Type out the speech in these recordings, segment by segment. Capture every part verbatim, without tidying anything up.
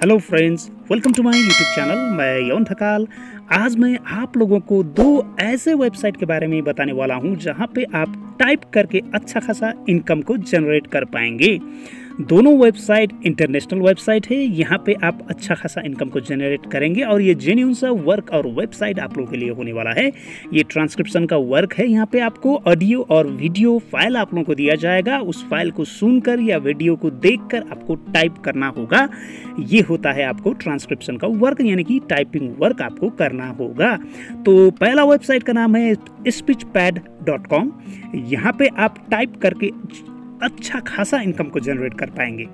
Hello friends, welcome to my YouTube channel. मैं यौन ठकाल। आज मैं आप लोगों को दो ऐसे वेबसाइट के बारे में बताने वाला हूं जहां पे आप टाइप करके अच्छा खासा इनकम को जनरेट कर पाएंगे। दोनों वेबसाइट इंटरनेशनल वेबसाइट है। यहाँ पे आप अच्छा खासा इनकम को जनरेट करेंगे और ये जेन्युइन सा वर्क और वेबसाइट आप लोगों के लिए होने वाला है। ये ट्रांसक्रिप्शन का वर्क है। यहाँ पे आपको ऑडियो और वीडियो फाइल आप लोगों को दिया जाएगा। उस फाइल को सुनकर या वीडियो को देखकर आपको टाइप करना होगा। ये होता है आपको ट्रांसक्रिप्शन का वर्क, यानी कि टाइपिंग वर्क आपको करना होगा। तो पहला वेबसाइट का नाम है स्पीच पैड डॉट कॉम। यहाँ पे आप टाइप करके अच्छा खासा इनकम को जनरेट कर पाएंगे।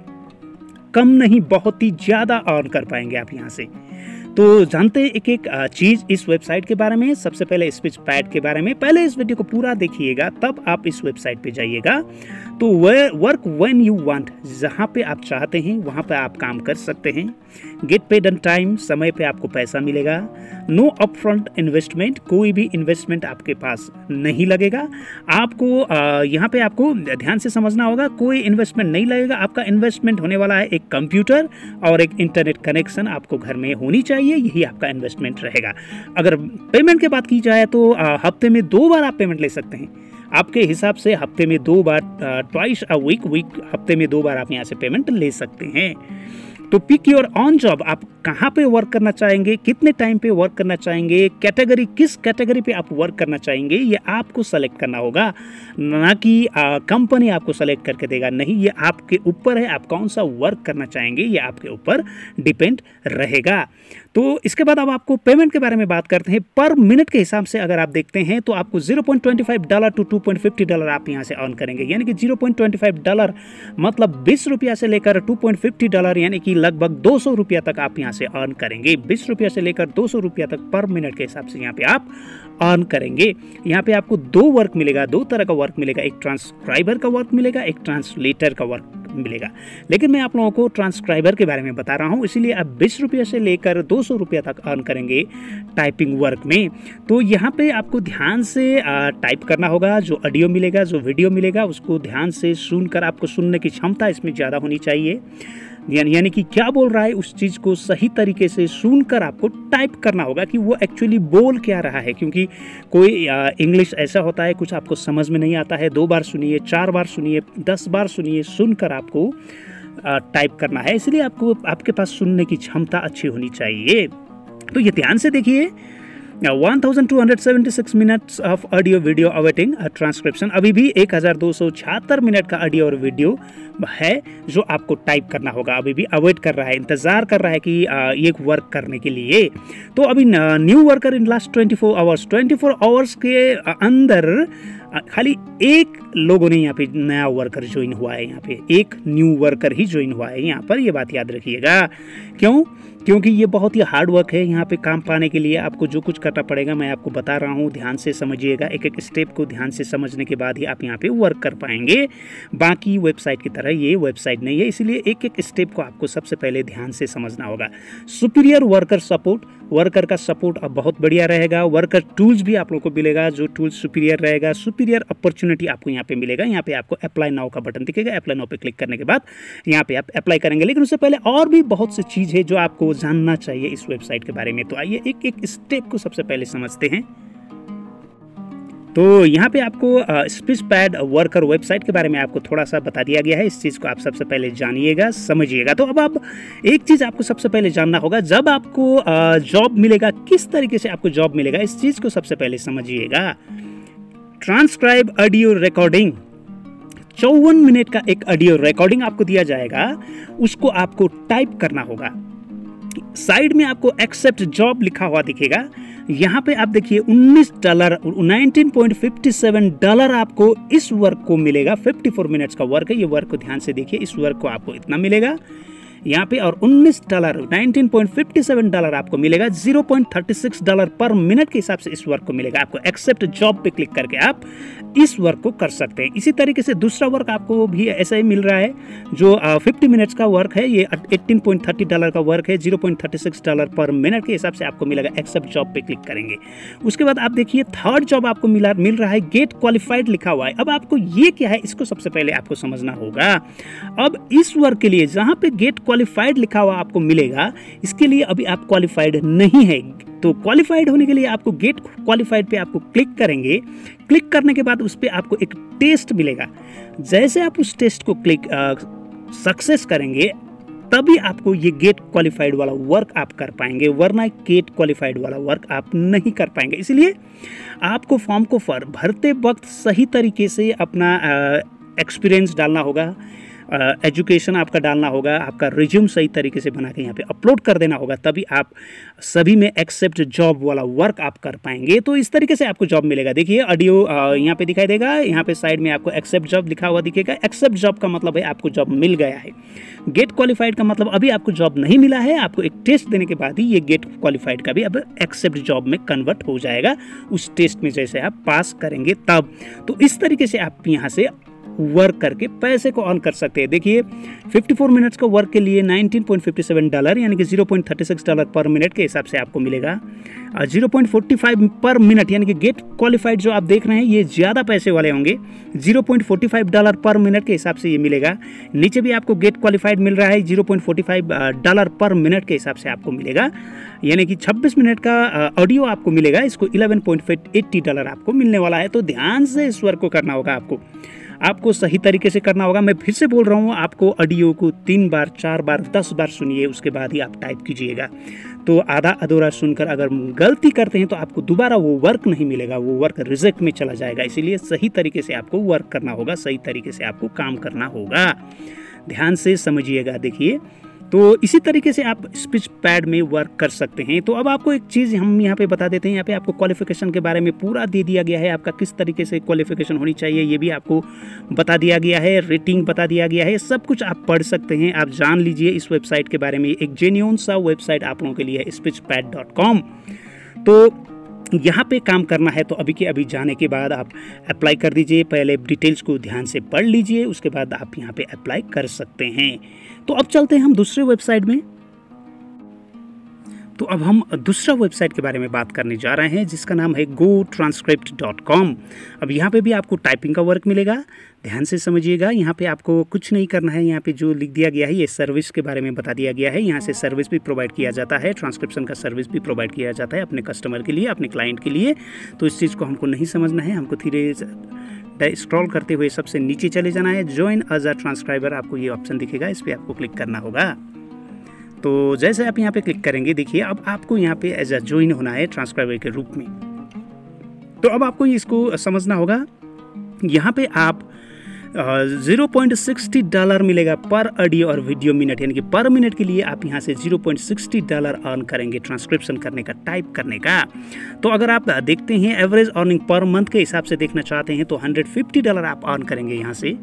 कम नहीं, बहुत ही ज़्यादा अर्न कर पाएंगे आप यहाँ से। तो जानते हैं एक एक चीज़ इस वेबसाइट के बारे में। सबसे पहले स्पीच पैड के बारे में पहले इस वीडियो को पूरा देखिएगा, तब आप इस वेबसाइट पे जाइएगा। तो वर्क व्हेन यू वांट, जहाँ पे आप चाहते हैं वहाँ पे आप काम कर सकते हैं। गेट पेड ऑन टाइम, समय पे आपको पैसा मिलेगा। नो अपफ्रंट इन्वेस्टमेंट, कोई भी इन्वेस्टमेंट आपके पास नहीं लगेगा। आपको यहाँ पे आपको ध्यान से समझना होगा, कोई इन्वेस्टमेंट नहीं लगेगा। आपका इन्वेस्टमेंट होने वाला है एक कंप्यूटर और एक इंटरनेट कनेक्शन आपको घर में होनी चाहिए। यही आपका इन्वेस्टमेंट रहेगा। अगर पेमेंट की बात की जाए तो हफ्ते में दो बार आप पेमेंट ले सकते हैं। आपके हिसाब से हफ्ते में दो बार, ट्वाइस अ वीक वीक हफ्ते में दो बार आप यहाँ से पेमेंट ले सकते हैं। तो पिक योर ऑन जॉब, आप कहाँ पे वर्क करना चाहेंगे, कितने टाइम पे वर्क करना चाहेंगे, कैटेगरी किस कैटेगरी पे आप वर्क करना चाहेंगे, ये आपको सेलेक्ट करना होगा। ना कि कंपनी आपको सेलेक्ट करके देगा, नहीं, ये आपके ऊपर है। आप कौन सा वर्क करना चाहेंगे ये आपके ऊपर डिपेंड रहेगा। तो इसके बाद अब आपको पेमेंट के बारे में बात करते हैं। पर मिनट के हिसाब से अगर आप देखते हैं तो आपको zero point two five dollar two two point fifty dollar आप यहाँ से अर्न करेंगे। यानी कि zero point two five dollar मतलब बीस रुपया से लेकर टू पॉइंट फिफ्टी डॉलर यानी कि लगभग दो सौ रुपया तक आप यहाँ से अर्न करेंगे। बीस रुपया से लेकर दो सौ रुपया तक पर मिनट के हिसाब से यहाँ पे आप अर्न करेंगे। यहाँ पे आपको दो वर्क मिलेगा, दो तरह का वर्क मिलेगा। एक ट्रांसक्राइबर का वर्क मिलेगा, एक ट्रांसलेटर का वर्क मिलेगा। लेकिन मैं आप लोगों को ट्रांसक्राइबर के बारे में बता रहा हूँ, इसीलिए आप बीस रुपये से लेकर दो सौ रुपया तक अर्न करेंगे टाइपिंग वर्क में। तो यहाँ पे आपको ध्यान से टाइप करना होगा। जो ऑडियो मिलेगा, जो वीडियो मिलेगा, उसको ध्यान से सुनकर, आपको सुनने की क्षमता इसमें ज़्यादा होनी चाहिए। यानी कि क्या बोल रहा है उस चीज़ को सही तरीके से सुनकर आपको टाइप करना होगा कि वो एक्चुअली बोल क्या रहा है। क्योंकि कोई इंग्लिश ऐसा होता है, कुछ आपको समझ में नहीं आता है। दो बार सुनिए, चार बार सुनिए, दस बार सुनिए, सुनकर आपको टाइप करना है। इसलिए आपको आपके पास सुनने की क्षमता अच्छी होनी चाहिए। तो ये ध्यान से देखिए। One thousand two hundred seventy six minutes of audio video awaiting transcription. अभी भी एक हज़ार दो सौ छिहत्तर मिनट का ऑडियो और वीडियो है जो आपको टाइप करना होगा। अभी भी अवेट कर रहा है, इंतजार कर रहा है कि ये वर्क करने के लिए। तो अभी new worker in last twenty four hours twenty four hours के अंदर खाली एक लोगों ने यहाँ पे नया वर्कर ज्वाइन हुआ है। यहाँ पे एक न्यू वर्कर ही ज्वाइन हुआ है यहाँ पर, ये बात याद रखिएगा। क्यों? क्योंकि ये बहुत ही हार्ड वर्क है। यहाँ पे काम पाने के लिए आपको जो कुछ करना पड़ेगा मैं आपको बता रहा हूँ, ध्यान से समझिएगा। एक एक स्टेप को ध्यान से समझने के बाद ही आप यहाँ पे वर्क कर पाएंगे। बाकी वेबसाइट की तरह ये वेबसाइट नहीं है, इसलिए एक एक स्टेप को आपको सबसे पहले ध्यान से समझना होगा। सुपीरियर वर्कर सपोर्ट, वर्कर का सपोर्ट अब बहुत बढ़िया रहेगा। वर्कर टूल्स भी आप लोगों को मिलेगा, जो टूल्स सुपीरियर रहेगा। सुपीरियर अपॉर्चुनिटी आपको यहाँ पे मिलेगा। यहाँ पे आपको अप्लाई नाउ का बटन दिखेगा। अप्लाई नाउ पे क्लिक करने के बाद यहाँ पे आप अप्लाई करेंगे। लेकिन उससे पहले और भी बहुत सी चीज़ है जो आपको जानना चाहिए इस वेबसाइट के बारे में। तो आइए एक एक स्टेप को सबसे पहले समझते हैं। तो यहाँ पे आपको स्पीच पैड वर्कर वेबसाइट के बारे में आपको थोड़ा सा बता दिया गया है। इस चीज़ को आप सबसे पहले जानिएगा, समझिएगा। तो अब आप एक चीज़ आपको सबसे पहले जानना होगा, जब आपको जॉब मिलेगा, किस तरीके से आपको जॉब मिलेगा, इस चीज़ को सबसे पहले समझिएगा। ट्रांसक्राइब ऑडियो रिकॉर्डिंग, चौवन मिनट का एक ऑडियो रिकॉर्डिंग आपको दिया जाएगा। उसको आपको टाइप करना होगा। साइड में आपको एक्सेप्ट जॉब लिखा हुआ दिखेगा। यहाँ पे आप देखिए उन्नीस dollar nineteen point fifty seven dollar आपको इस वर्क को मिलेगा। चौवन मिनट्स का वर्क है ये। वर्क को ध्यान से देखिए, इस वर्क को आपको इतना मिलेगा यहाँ पे। और उन्नीस dollar nineteen point fifty seven dollar आपको मिलेगा। Zero point thirty six dollar per minute के हिसाब से इस वर्क को मिलेगा। आपको एक्सेप्ट जॉब पे क्लिक करके आप इस वर्क को कर सकते हैं। इसी तरीके से दूसरा वर्क आपको भी ऐसा ही मिल रहा है, जो फिफ्टी मिनट्स का वर्क है। ये एटीन पॉइंट थर्टी डॉलर का वर्क है। Zero point thirty six dollar per minute के हिसाब से आपको मिलेगा। एक्सेप्ट जॉब पे क्लिक करेंगे। उसके बाद आप देखिए थर्ड जॉब आपको मिला मिल रहा है, गेट क्वालिफाइड लिखा हुआ है। अब आपको ये क्या है, इसको सबसे पहले आपको समझना होगा। अब इस वर्क के लिए जहाँ पे गेट क्वालिफाइड लिखा हुआ आपको मिलेगा, इसके लिए अभी आप क्वालिफाइड नहीं है। तो क्वालिफाइड होने के लिए आपको गेट क्वालिफाइड पे आपको क्लिक करेंगे। क्लिक करने के बाद उस पर आपको एक टेस्ट मिलेगा। जैसे आप उस टेस्ट को क्लिक सक्सेस करेंगे तभी आपको ये गेट क्वालिफाइड वाला वर्क आप कर पाएंगे, वरना गेट क्वालिफाइड वाला वर्क आप नहीं कर पाएंगे। इसलिए आपको फॉर्म को फर भरते वक्त सही तरीके से अपना एक्सपीरियंस डालना होगा, एजुकेशन आपका डालना होगा, आपका रिज्यूम सही तरीके से बना के यहाँ पे अपलोड कर देना होगा, तभी आप सभी में एक्सेप्ट जॉब वाला वर्क आप कर पाएंगे। तो इस तरीके से आपको जॉब मिलेगा। देखिए ऑडियो यहाँ पे दिखाई देगा, यहाँ पे साइड में आपको एक्सेप्ट जॉब लिखा हुआ दिखेगा। एक्सेप्ट जॉब का मतलब है आपको जॉब मिल गया है। गेट क्वालिफाइड का मतलब अभी आपको जॉब नहीं मिला है, आपको एक टेस्ट देने के बाद ही ये गेट क्वालिफाइड का भी अब एक्सेप्ट जॉब में कन्वर्ट हो जाएगा, उस टेस्ट में जैसे आप पास करेंगे तब। तो इस तरीके से आप यहाँ से वर्क करके पैसे को अर्न कर सकते हैं। देखिए चौवन मिनट्स का वर्क के लिए nineteen point fifty seven dollar यानी कि zero point thirty six dollar per minute के हिसाब से आपको मिलेगा। Zero point forty five per minute यानी कि गेट क्वालिफाइड जो आप देख रहे हैं ये ज़्यादा पैसे वाले होंगे। Zero point forty five dollar per minute के हिसाब से ये मिलेगा। नीचे भी आपको गेट क्वालिफाइड मिल रहा है, zero point forty five dollar per minute के हिसाब से आपको मिलेगा, यानी कि छब्बीस मिनट का ऑडियो आपको मिलेगा। इसको इलेवन पॉइंट एट्टी डॉलर आपको मिलने वाला है। तो ध्यान से इस वर्क को करना होगा, आपको आपको सही तरीके से करना होगा। मैं फिर से बोल रहा हूँ, आपको ऑडियो को तीन बार, चार बार, दस बार सुनिए, उसके बाद ही आप टाइप कीजिएगा। तो आधा अधूरा सुनकर अगर गलती करते हैं तो आपको दोबारा वो वर्क नहीं मिलेगा, वो वर्क रिजेक्ट में चला जाएगा। इसीलिए सही तरीके से आपको वर्क करना होगा, सही तरीके से आपको काम करना होगा। ध्यान से समझिएगा। देखिए तो इसी तरीके से आप स्पीच पैड में वर्क कर सकते हैं। तो अब आपको एक चीज़ हम यहाँ पे बता देते हैं, यहाँ पे आपको क्वालिफिकेशन के बारे में पूरा दे दिया गया है, आपका किस तरीके से क्वालिफिकेशन होनी चाहिए ये भी आपको बता दिया गया है, रेटिंग बता दिया गया है, सब कुछ आप पढ़ सकते हैं, आप जान लीजिए इस वेबसाइट के बारे में। एक जेन्युइन सा वेबसाइट आप लोगों के लिए है स्पीच पैड डॉट कॉम। तो यहाँ पे काम करना है तो अभी के अभी जाने के बाद आप अप्लाई कर दीजिए। पहले डिटेल्स को ध्यान से पढ़ लीजिए, उसके बाद आप यहाँ पे अप्लाई कर सकते हैं। तो अब चलते हैं हम दूसरे वेबसाइट में। तो अब हम दूसरा वेबसाइट के बारे में बात करने जा रहे हैं जिसका नाम है गो ट्रांसक्रिप्ट डॉट कॉम। अब यहाँ पे भी आपको टाइपिंग का वर्क मिलेगा। ध्यान से समझिएगा, यहाँ पे आपको कुछ नहीं करना है। यहाँ पे जो लिख दिया गया है ये सर्विस के बारे में बता दिया गया है। यहाँ से सर्विस भी प्रोवाइड किया जाता है, ट्रांसक्रिप्शन का सर्विस भी प्रोवाइड किया जाता है अपने कस्टमर के लिए, अपने क्लाइंट के लिए। तो इस चीज़ को हमको नहीं समझना है, हमको धीरे स्क्रॉल करते हुए सबसे नीचे चले जाना है। ज्वाइन एज अ ट्रांसक्राइबर आपको ये ऑप्शन दिखेगा, इस पर आपको क्लिक करना होगा। तो जैसे आप यहाँ पे क्लिक करेंगे, देखिए अब आपको यहाँ पे एज अ ज्वाइन होना है ट्रांसक्राइबर के रूप में। तो अब आपको इसको समझना होगा। यहाँ पे आप ज़ीरो पॉइंट सिक्सटी डॉलर मिलेगा पर ऑडियो और वीडियो मिनट, यानी कि पर मिनट के लिए आप यहाँ से zero point sixty dollar earn करेंगे ट्रांसक्रिप्शन करने का, टाइप करने का। तो अगर आप देखते हैं एवरेज अर्निंग पर मंथ के हिसाब से देखना चाहते हैं तो वन हंड्रेड फिफ्टी डॉलर आप अर्न करेंगे यहाँ से।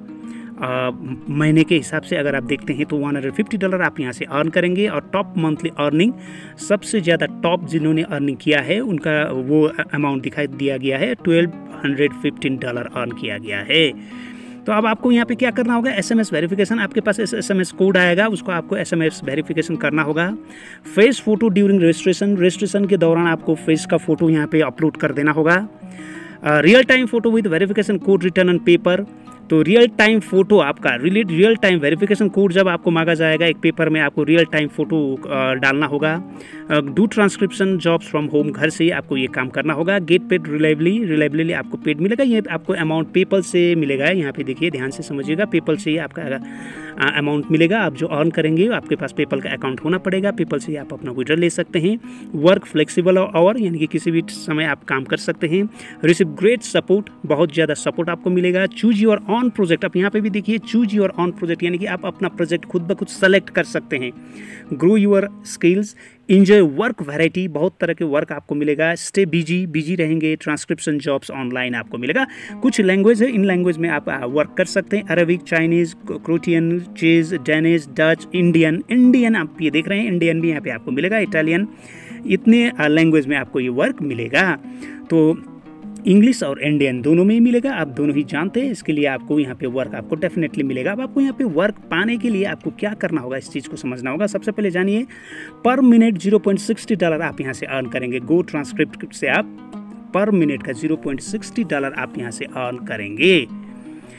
आ, महीने के हिसाब से अगर आप देखते हैं तो वन हंड्रेड फिफ्टी डॉलर आप यहाँ से अर्न करेंगे। और टॉप मंथली अर्निंग, सबसे ज़्यादा टॉप जिन्होंने अर्निंग किया है उनका वो अमाउंट दिखाई दिया गया है, twelve hundred fifteen dollar earn किया गया है। तो अब आपको यहाँ पे क्या करना होगा, एसएमएस वेरिफिकेशन, आपके पास एसएमएस कोड आएगा, उसको आपको एसएमएस वेरिफिकेशन करना होगा। Face photo during registration, registration के दौरान आपको फेस का फोटो यहाँ पे अपलोड कर देना होगा। Real time photo with verification code return on paper. तो रियल टाइम फोटो आपका relate real time verification code जब आपको मांगा जाएगा एक पेपर में, आपको रियल टाइम फोटो डालना होगा। Do transcription jobs from home, घर से आपको ये काम करना होगा। गेट पेड रिलायबली, रिलायबली आपको पेड मिलेगा। ये आपको अमाउंट पेपल से मिलेगा। यहाँ पे देखिए, ध्यान से समझिएगा, पेपल से ही आपका अमाउंट मिलेगा। आप जो अर्न करेंगे आपके पास पेपल का अकाउंट होना पड़ेगा, पेपल से ही आप अपना विड्रॉ ले सकते हैं। वर्क फ्लेक्सिबल और यानी कि किसी भी समय आप काम कर सकते हैं। रिसीव ग्रेट सपोर्ट, बहुत ज़्यादा सपोर्ट आपको मिलेगा। चूज योर ऑन प्रोजेक्ट, आप यहाँ पे भी देखिए चूज योर ऑन प्रोजेक्ट, यानी कि आप अपना प्रोजेक्ट खुद ब खुद सेलेक्ट कर सकते हैं। Grow your skills, enjoy work variety, बहुत तरह के वर्क आपको मिलेगा। स्टे बिजी, बिजी रहेंगे। ट्रांसक्रिप्शन जॉब्स ऑनलाइन आपको मिलेगा। कुछ लैंग्वेज है, इन लैंग्वेज में आप वर्क कर सकते हैं। अरबिक, चाइनीज़, क्रोटियन, चीज, डेनिश, डच, इंडियन इंडियन आप ये देख रहे हैं, इंडियन भी यहाँ पे आपको मिलेगा। इटालियन, इतने लैंग्वेज में आपको ये वर्क मिलेगा। तो इंग्लिश और इंडियन दोनों में ही मिलेगा, आप दोनों ही जानते हैं। इसके लिए आपको यहाँ पे वर्क आपको डेफिनेटली मिलेगा। अब आपको यहाँ पे वर्क पाने के लिए आपको क्या करना होगा, इस चीज़ को समझना होगा। सबसे पहले जानिए, per minute zero point sixty dollar आप यहाँ से अर्न करेंगे। गो ट्रांसक्रिप्ट से आप पर मिनट का ज़ीरो पॉइंट सिक्सटी डॉलर आप यहाँ से अर्न करेंगे।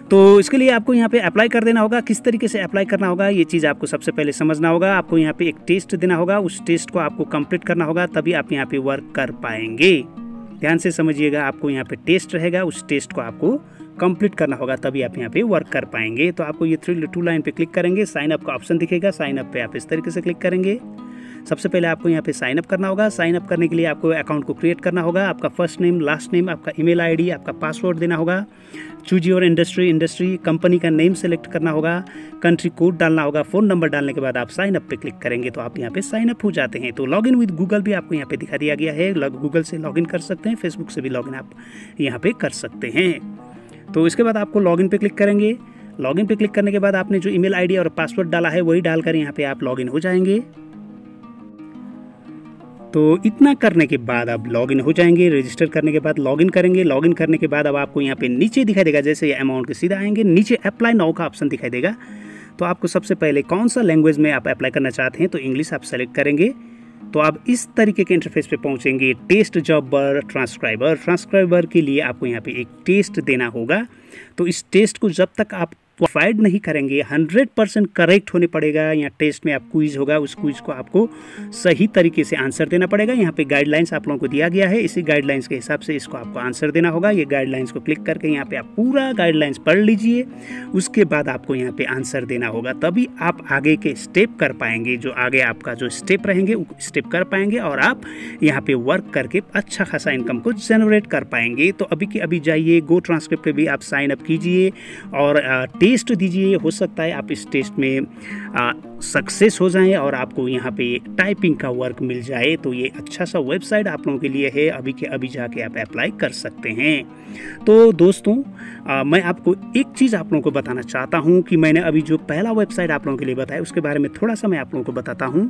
तो इसके लिए आपको यहाँ पे अप्लाई कर देना होगा। किस तरीके से अप्लाई करना होगा ये चीज़ आपको सबसे पहले समझना होगा। आपको यहाँ पे एक टेस्ट देना होगा, उस टेस्ट को आपको कंप्लीट करना होगा, तभी आप यहाँ पे वर्क कर पाएंगे। ध्यान से समझिएगा, आपको यहाँ पे टेस्ट रहेगा, उस टेस्ट को आपको कंप्लीट करना होगा, तभी आप यहाँ पे वर्क कर पाएंगे। तो आपको ये थ्री टू लाइन पे क्लिक करेंगे, साइन अप का ऑप्शन दिखेगा, साइन अप पे आप इस तरीके से क्लिक करेंगे। सबसे पहले आपको यहाँ पे साइन अप करना होगा। साइन अप करने के लिए आपको अकाउंट को क्रिएट करना होगा। आपका फर्स्ट नेम, लास्ट नेम, आपका ईमेल आईडी, आपका पासवर्ड देना होगा। Choose your industry, industry company का नेम सेलेक्ट करना होगा, कंट्री कोड डालना होगा। फ़ोन नंबर डालने के बाद आप साइन अप पे क्लिक करेंगे तो आप यहाँ पे साइन अप हो जाते हैं। तो लॉगिन विद गूगल भी आपको यहाँ पे दिखा दिया गया है। गूगल से लॉगिन कर सकते हैं, फेसबुक से भी लॉगिन आप यहाँ पे कर सकते हैं। तो इसके बाद आपको लॉगिन पे क्लिक करेंगे। लॉगिन पे क्लिक करने के बाद आपने जो ईमेल आईडी और पासवर्ड डाला है वही डालकर यहाँ पे आप लॉगिन हो जाएंगे। तो इतना करने के बाद आप लॉगिन हो जाएंगे। रजिस्टर करने के बाद लॉगिन करेंगे। लॉगिन करने के बाद अब आपको यहाँ पे नीचे दिखाई देगा, जैसे ये अमाउंट के सीधा आएंगे, नीचे अप्लाई नाउ का ऑप्शन दिखाई देगा। तो आपको सबसे पहले कौन सा लैंग्वेज में आप अप्लाई करना चाहते हैं, तो इंग्लिश आप सेलेक्ट करेंगे। तो आप इस तरीके के इंटरफेस पे पहुंचेंगे। टेस्ट जॉबर ट्रांसक्राइबर, ट्रांसक्राइबर के लिए आपको यहाँ पे एक टेस्ट देना होगा। तो इस टेस्ट को जब तक आप प्रोवाइड नहीं करेंगे, हंड्रेड परसेंट करेक्ट होने पड़ेगा। यहाँ टेस्ट में आप क्विज होगा, उस क्विज को आपको सही तरीके से आंसर देना पड़ेगा। यहाँ पे गाइडलाइंस आप लोगों को दिया गया है, इसी गाइडलाइंस के हिसाब से इसको आपको आंसर देना होगा। ये गाइडलाइंस को क्लिक करके यहाँ पे आप पूरा गाइडलाइंस पढ़ लीजिए, उसके बाद आपको यहाँ पे आंसर देना होगा, तभी आप आगे के स्टेप कर पाएंगे। जो आगे आपका जो स्टेप रहेंगे वो स्टेप कर पाएंगे और आप यहाँ पे वर्क करके अच्छा खासा इनकम को जनरेट कर पाएंगे। तो अभी के अभी जाइए, गो ट्रांसक्रिप्ट पे भी आप साइन अप कीजिए और टेस्ट दीजिए। हो सकता है आप इस टेस्ट में सक्सेस हो जाएं और आपको यहाँ पे टाइपिंग का वर्क मिल जाए। तो ये अच्छा सा वेबसाइट आप लोगों के लिए है, अभी के अभी जाके आप अप्लाई कर सकते हैं। तो दोस्तों आ, मैं आपको एक चीज़ आप लोगों को बताना चाहता हूँ कि मैंने अभी जो पहला वेबसाइट आप लोगों के लिए बताया उसके बारे में थोड़ा सा मैं आप लोगों को बताता हूँ।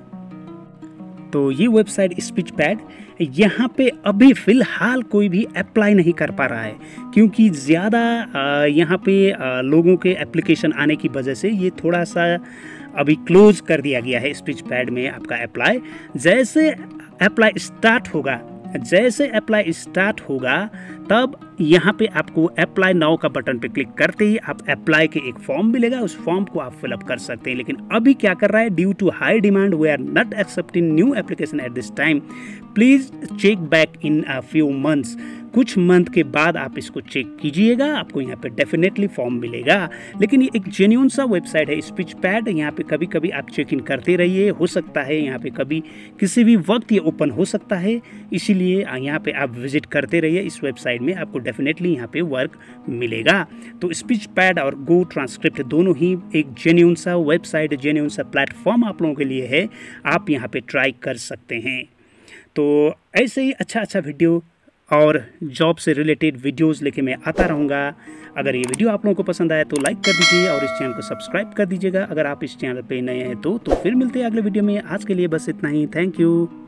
तो ये वेबसाइट स्पीच पैड, यहाँ पे अभी फ़िलहाल कोई भी अप्लाई नहीं कर पा रहा है, क्योंकि ज़्यादा यहाँ पे आ, लोगों के एप्लीकेशन आने की वजह से ये थोड़ा सा अभी क्लोज कर दिया गया है। स्पीच पैड में आपका अप्लाई जैसे अप्लाई स्टार्ट होगा जैसे अप्लाई स्टार्ट होगा तब यहाँ पे आपको अप्लाई नाउ का बटन पे क्लिक करते ही आप अप्लाई के एक फॉर्म मिलेगा, उस फॉर्म को आप फिलअप कर सकते हैं। लेकिन अभी क्या कर रहा है, due to high demand we are not accepting new application at this time, please check back in a few months. कुछ मंथ के बाद आप इसको चेक कीजिएगा, आपको यहाँ पे डेफिनेटली फॉर्म मिलेगा। लेकिन ये एक जेन्युइन सा वेबसाइट है स्पीच पैड, यहाँ पे कभी कभी आप चेक इन करते रहिए, हो सकता है यहाँ पे कभी किसी भी वक्त ये ओपन हो सकता है, इसीलिए यहाँ पे आप विजिट करते रहिए। इस वेबसाइट में आपको डेफिनेटली यहाँ पे वर्क मिलेगा। तो स्पीच पैड और गो ट्रांसक्रिप्ट दोनों ही एक जेन्युइन सा वेबसाइट, जेन्युइन सा प्लेटफॉर्म आप लोगों के लिए है, आप यहाँ पे ट्राई कर सकते हैं। तो ऐसे ही अच्छा अच्छा वीडियो और जॉब से रिलेटेड वीडियोस लेके मैं आता रहूँगा। अगर ये वीडियो आप लोगों को पसंद आया तो लाइक कर दीजिए और इस चैनल को सब्सक्राइब कर दीजिएगा। अगर आप इस चैनल पे नए हैं तो तो फिर मिलते हैं अगले वीडियो में। आज के लिए बस इतना ही। Thank you.